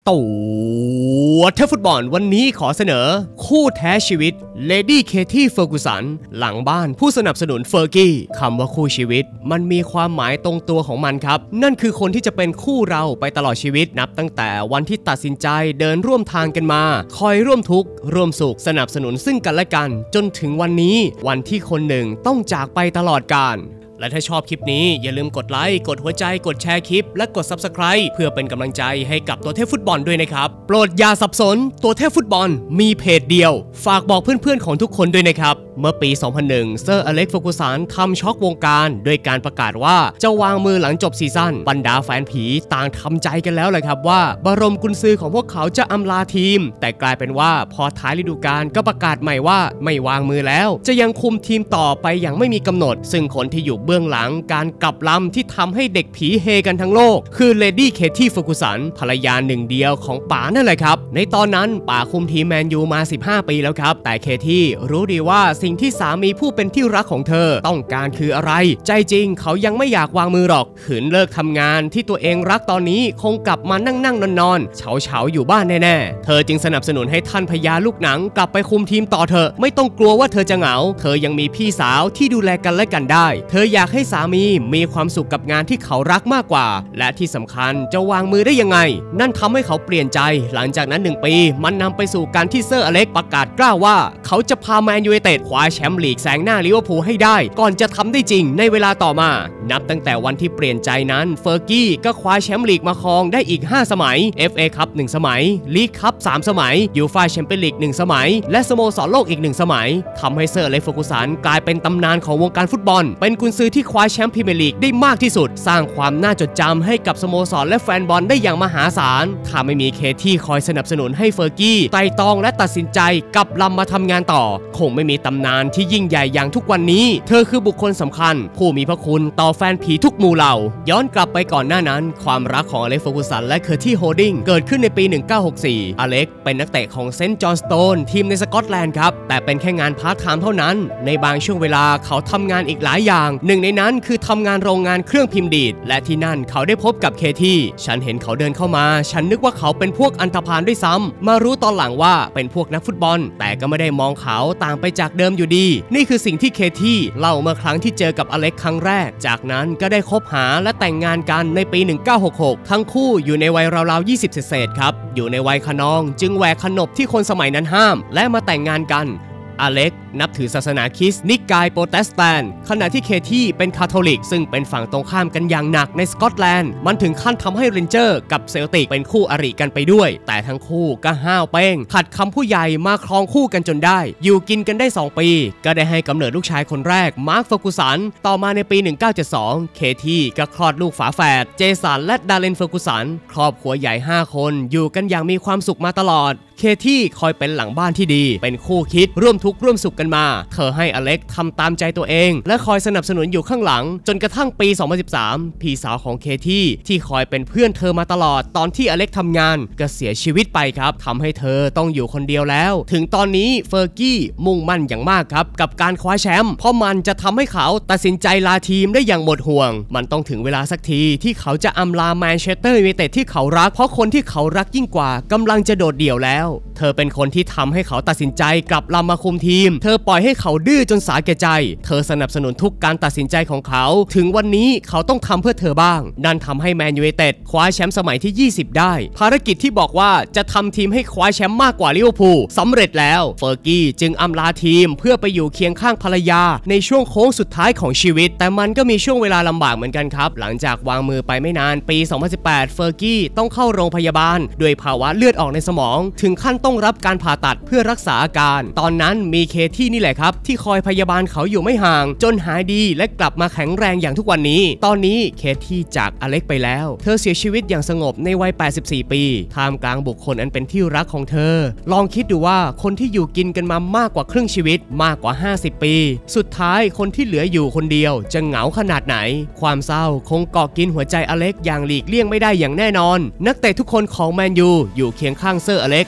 ตัวเทพฟุตบอลวันนี้ขอเสนอคู่แท้ชีวิตเลดี้เคที่เฟอร์กูสันหลังบ้านผู้สนับสนุนเฟอร์กี้คำว่าคู่ชีวิตมันมีความหมายตรงตัวของมันครับนั่นคือคนที่จะเป็นคู่เราไปตลอดชีวิตนับตั้งแต่วันที่ตัดสินใจเดินร่วมทางกันมาคอยร่วมทุกข์ร่วมสุขสนับสนุนซึ่งกันและกันจนถึงวันนี้วันที่คนหนึ่งต้องจากไปตลอดกาลและถ้าชอบคลิปนี้อย่าลืมกดไลค์กดหัวใจกดแชร์คลิปและกด Subscribe เพื่อเป็นกำลังใจให้กับตัวเทพฟุตบอลด้วยนะครับโปรดอย่าสับสนตัวเทพฟุตบอลมีเพจเดียวฝากบอกเพื่อนๆของทุกคนด้วยนะครับเมื่อปี 2001 เซอร์อเล็กซ์ เฟอร์กูสันทำช็อกวงการด้วยการประกาศว่าจะวางมือหลังจบซีซั่นบรรดาแฟนผีต่างทำใจกันแล้วแหละครับว่าบรมกุญซือของพวกเขาจะอำลาทีมแต่กลายเป็นว่าพอท้ายฤดูกาลก็ประกาศใหม่ว่าไม่วางมือแล้วจะยังคุมทีมต่อไปอย่างไม่มีกำหนดซึ่งคนที่อยู่เบื้องหลังการกลับลำที่ทำให้เด็กผีเฮกันทั้งโลกคือเลดี้เคที่เฟอร์กูสันภรรยาหนึ่งเดียวของป๋านั่นแหละครับในตอนนั้นป๋าคุมทีมแมนยูมา15 ปีแล้วครับแต่เคที่รู้ดีว่าสิ่งที่สามีผู้เป็นที่รักของเธอต้องการคืออะไรใจจริงเขายังไม่อยากวางมือหรอกขืนเลิกทำงานที่ตัวเองรักตอนนี้คงกลับมานั่งนอนเฉาอยู่บ้านแน่ๆเธอจึงสนับสนุนให้ท่านพญาลูกหนังกลับไปคุมทีมต่อเถอะไม่ต้องกลัวว่าเธอจะเหงาเธอยังมีพี่สาวที่ดูแลกันและกันได้เธออยากให้สามีมีความสุขกับงานที่เขารักมากกว่าและที่สำคัญจะวางมือได้ยังไงนั่นทำให้เขาเปลี่ยนใจหลังจากนั้น1 ปีมันนำไปสู่การที่เซอร์อเล็กซ์ประกาศกล้าว่าเขาจะพาแมนยูไนเต็ดคว้าแชมป์ลีกแซงหน้าลิเวอร์พูลให้ได้ก่อนจะทำได้จริงในเวลาต่อมานับตั้งแต่วันที่เปลี่ยนใจนั้นเฟอร์กี้ก็คว้าแชมป์ลีกมาครองได้อีก5 สมัย FA คัพ1 สมัยลีกคัพ3 สมัยยูฟ่าแชมเปี้ยนลีก1 สมัยและสโมสรโลกอีก1 สมัยทำให้เซอร์อเล็กซ์ เฟอร์กูสันกลายเป็นตำนานของวงการฟุตบอลเป็นกุนซือที่คว้าแชมป์พรีเมียร์ลีกได้มากที่สุดสร้างความน่าจดจำให้กับสโมสรและแฟนบอลได้อย่างมหาศาลถ้าไม่มีเคที่คอยสนับสนุนให้เฟอร์กี้ไต่ตองและตัดสินใจกลับลำมาทำงานต่อคงไม่มีตำนานที่ยิ่งใหญ่อย่างทุกวันนี้เธอคือบุคคลสำคัญผู้มีพระคุณต่อแฟนผีทุกหมู่เหล่าย้อนกลับไปก่อนหน้านั้นความรักของอเล็กซ์ เฟอร์กูสันและเคอร์ตี้ โฮลดิงเกิดขึ้นในปี 1964 อเล็กซ์เป็นนักเตะของเซนต์จอห์นสโตนทีมในสกอตแลนด์ครับแต่เป็นแค่งานพาร์ทไทม์เท่านั้นในบางช่วงเวลาเขาทำงานอีกหลายอย่างหนึ่งในนั้นคือทำงานโรงงานเครื่องพิมพ์ดีดและที่นั่นเขาได้พบกับเคที่ฉันเห็นเขาเดินเข้ามาฉันนึกว่าเขาเป็นพวกอันธพาลด้วยซ้ำมารู้ตอนหลังว่าเป็นพวกนักฟุตบอลแต่ก็ไม่ได้มองเขาต่างไปจากเดิมอยู่ดีนี่คือสิ่งที่เคที่เล่าเมื่อครั้งที่เจอกับอเล็กครั้งแรกจากนั้นก็ได้คบหาและแต่งงานกันในปี 1966 ทั้งคู่อยู่ในวัยราวๆ 20 เศษครับอยู่ในวัยขนองจึงแหวกขนบที่คนสมัยนั้นห้ามและมาแต่งงานกันอเล็กนับถือศาสนาคริสต์นิกายโปรเตสแตนต์ขณะที่เคที่เป็นคาทอลิกซึ่งเป็นฝั่งตรงข้ามกันอย่างหนักในสกอตแลนด์มันถึงขั้นทำให้เรนเจอร์กับเซลติกเป็นคู่อริกันไปด้วยแต่ทั้งคู่ก็ห้าวเป้งขัดคำผู้ใหญ่มาครองคู่กันจนได้อยู่กินกันได้2 ปีก็ได้ให้กำเนิดลูกชายคนแรกมาร์ค เฟอร์กูสันต่อมาในปี 1972 เคที่ก็คลอดลูกฝาแฝดเจสันและดาร์เลน เฟอร์กูสันครอบครัวใหญ่5 คนอยู่กันอย่างมีความสุขมาตลอดเคที่คอยเป็นหลังบ้านที่ดีเป็นคู่คิดร่วมทุกข์ร่วมสุขกันมาเธอให้อเล็กทำตามใจตัวเองและคอยสนับสนุนอยู่ข้างหลังจนกระทั่งปี 2013 พี่สาวของเคที่คอยเป็นเพื่อนเธอมาตลอดตอนที่อเล็กทำงานก็เสียชีวิตไปครับทำให้เธอต้องอยู่คนเดียวแล้วถึงตอนนี้เฟอร์กี้มุ่งมั่นอย่างมากครับกับการคว้าแชมป์เพราะมันจะทำให้เขาตัดสินใจลาทีมได้อย่างหมดห่วงมันต้องถึงเวลาสักทีที่เขาจะอำลาแมนเชสเตอร์ยูไนเต็ดที่เขารักเพราะคนที่เขารักยิ่งกว่ากำลังจะโดดเดี่ยวแล้วเธอเป็นคนที่ทำให้เขาตัดสินใจกลับลำมาคุมทีมเธอปล่อยให้เขาดื้อจนสาแก่ใจเธอสนับสนุนทุกการตัดสินใจของเขาถึงวันนี้เขาต้องทำเพื่อเธอบ้างนั่นทำให้แมนยูไนเต็ดคว้าแชมป์สมัยที่ 20 ได้ภารกิจที่บอกว่าจะทำทีมให้คว้าแชมป์มากกว่าลิเวอร์พูลสำเร็จแล้วเฟอร์กี้จึงอำลาทีมเพื่อไปอยู่เคียงข้างภรรยาในช่วงโค้งสุดท้ายของชีวิตแต่มันก็มีช่วงเวลาลำบากเหมือนกันครับหลังจากวางมือไปไม่นานปี 2018 เฟอร์กี้ต้องเข้าโรงพยาบาลด้วยภาวะเลือดออกในสมองถึงขั้นต้องรับการผ่าตัดเพื่อรักษาอาการตอนนั้นมีเคที่นี่แหละครับที่คอยพยาบาลเขาอยู่ไม่ห่างจนหายดีและกลับมาแข็งแรงอย่างทุกวันนี้ตอนนี้เคที่จากอเล็กไปแล้วเธอเสียชีวิตอย่างสงบในวัย 84 ปีท่ามกลางบุคคลอันเป็นที่รักของเธอลองคิดดูว่าคนที่อยู่กินกันมามากกว่าครึ่งชีวิตมากกว่า50 ปีสุดท้ายคนที่เหลืออยู่คนเดียวจะเหงาขนาดไหนความเศร้าคงเกาะกินหัวใจอเล็กอย่างหลีกเลี่ยงไม่ได้อย่างแน่นอนนักเตะทุกคนของแมนยูอยู่เคียงข้างเซอร์อเล็กรวมไว้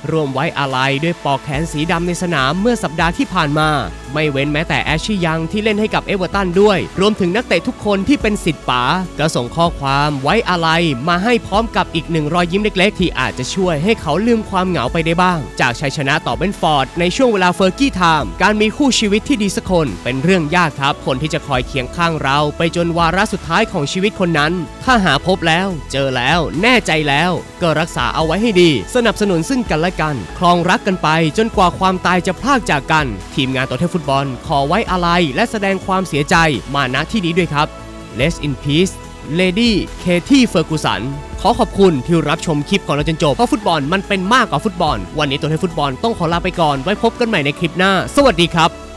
อาลัยด้วยปลอกแขนสีดำในสนามเมื่อสัปดาห์ที่ผ่านมาไม่เว้นแม้แต่แอชชี่ยังที่เล่นให้กับเอเวอร์ตันด้วยรวมถึงนักเตะทุกคนที่เป็นศิษย์ป๋าก็ส่งข้อความไว้อาลัยมาให้พร้อมกับอีก1รอยยิ้มเล็กๆที่อาจจะช่วยให้เขาลืมความเหงาไปได้บ้างจากชัยชนะต่อเบนฟอร์ดในช่วงเวลาเฟอร์กี้ไทม์การมีคู่ชีวิตที่ดีสักคนเป็นเรื่องยากครับคนที่จะคอยเคียงข้างเราไปจนวาระสุดท้ายของชีวิตคนนั้นถ้าหาพบแล้วเจอแล้วแน่ใจแล้วก็รักษาเอาไว้ให้ดีสนับสนุนซึ่งกันและกันครองรักกันไปจนกว่าความตายจะพรากจากกันทีมงานตัวแทนฟุตบอลขอไว้อาลัยและแสดงความเสียใจมาณที่นี้ด้วยครับ Rest in peace Lady Katie Ferguson ขอขอบคุณที่รับชมคลิปของเราจนจบเพราะฟุตบอลมันเป็นมากกว่าฟุตบอลวันนี้ตัวแทนฟุตบอลต้องขอลาไปก่อนไว้พบกันใหม่ในคลิปหน้าสวัสดีครับ